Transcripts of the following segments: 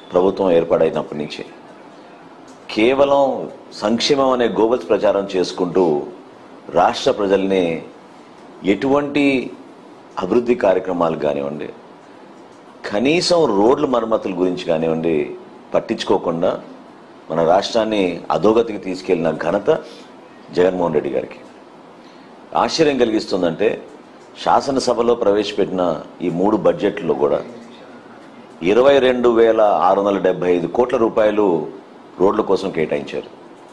ప్రభుత్వం ఏర్పాటైనప్పటి నుంచి కేవలం సంక్షేమం అనే గోబల్స్ ప్రచారం చేసుకుంటూ రాష్ట్ర ప్రజల్ని ఎటువంటి అభివృద్ధి కార్యక్రమాలు కానివ్వండి, కనీసం రోడ్ల మరమ్మతుల గురించి కానివ్వండి పట్టించుకోకుండా మన రాష్ట్రాన్ని అధోగతికి తీసుకెళ్లిన ఘనత జగన్మోహన్ రెడ్డి గారికి. ఆశ్చర్యం కలిగిస్తుందంటే శాసనసభలో ప్రవేశపెట్టిన ఈ 3 బడ్జెట్లో కూడా 22,675 కోట్ల రూపాయలు రోడ్ల కోసం కేటాయించారు.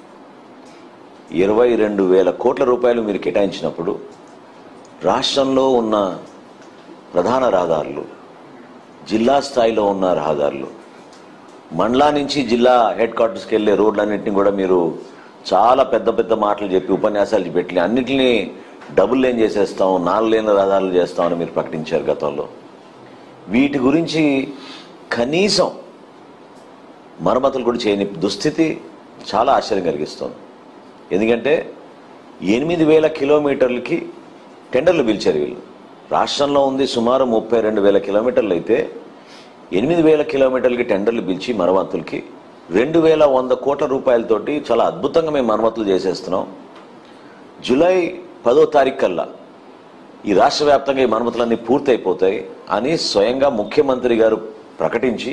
22,000 కోట్ల రూపాయలు మీరు కేటాయించినప్పుడు రాష్ట్రంలో ఉన్న ప్రధాన రహదారులు, జిల్లా స్థాయిలో ఉన్న రహదారులు, మండలా నుంచి జిల్లా హెడ్ క్వార్టర్స్కి వెళ్ళే రోడ్లన్నింటినీ కూడా మీరు చాలా పెద్ద పెద్ద మాటలు చెప్పి ఉపన్యాసాలు పెట్టి అన్నింటినీ డబుల్ లేన్ చేసేస్తాం, 4 లేన్ల రహదారులు చేస్తామని మీరు ప్రకటించారు గతంలో. వీటి గురించి కనీసం మరమ్మతులు కూడా చేయని దుస్థితి చాలా ఆశ్చర్యం కలిగిస్తుంది. ఎందుకంటే 8,000 కిలోమీటర్లకి టెండర్లు పిలిచారు వీళ్ళు. రాష్ట్రంలో ఉంది సుమారు 32,000 కిలోమీటర్లు అయితే 8,000 కిలోమీటర్లకి టెండర్లు పిలిచి మరమ్మతులకి 2,100 కోట్ల రూపాయలతోటి చాలా అద్భుతంగా మేము మరమ్మతులు చేసేస్తున్నాం. జూలై 10వ తారీఖు కల్లా ఈ రాష్ట్ర వ్యాప్తంగా ఈ మరమ్మతులన్నీ పూర్తయిపోతాయి అని స్వయంగా ముఖ్యమంత్రి గారు ప్రకటించి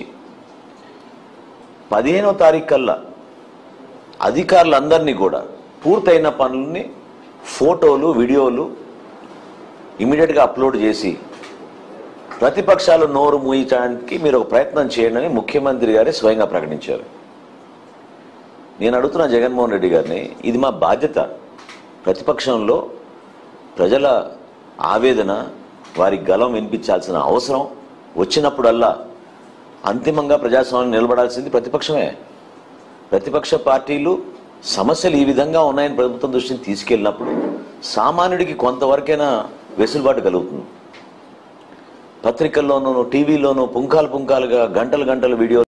15వ తారీఖు కల్లా అధికారులందరినీ కూడా పూర్తయిన పనులని ఫోటోలు, వీడియోలు ఇమీడియట్గా అప్లోడ్ చేసి ప్రతిపక్షాలు నోరు మూయించడానికి మీరు ఒక ప్రయత్నం చేయండి అని ముఖ్యమంత్రి గారే స్వయంగా ప్రకటించారు. నేను అడుగుతున్న జగన్మోహన్ రెడ్డి గారిని, ఇది మా బాధ్యత. ప్రతిపక్షంలో ప్రజల ఆవేదన, వారి గలం వినిపించాల్సిన అవసరం వచ్చినప్పుడల్లా అంతిమంగా ప్రజాస్వామ్యం నిలబడాల్సింది ప్రతిపక్షమే. ప్రతిపక్ష పార్టీలు సమస్యలు ఈ విధంగా ఉన్నాయని ప్రభుత్వం దృష్టిని తీసుకెళ్ళినప్పుడు సామాన్యుడికి కొంతవరకైనా వెసులుబాటు కలుగుతుంది. పత్రికల్లోనూ, టీవీలోనూ పుంకాలుగా గంటలు వీడియో